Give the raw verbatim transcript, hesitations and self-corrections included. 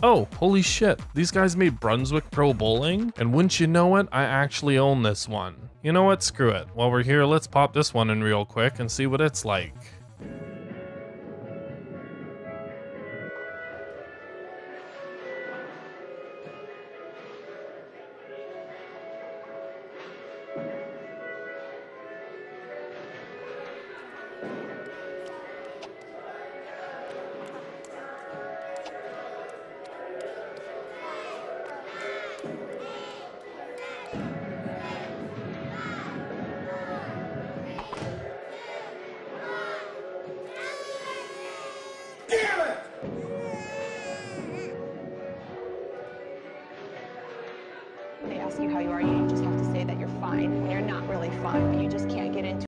Oh, holy shit. These guys made Brunswick Pro Bowling, and wouldn't you know it, I actually own this one. You know what? Screw it. While we're here, let's pop this one in real quick and see what it's like.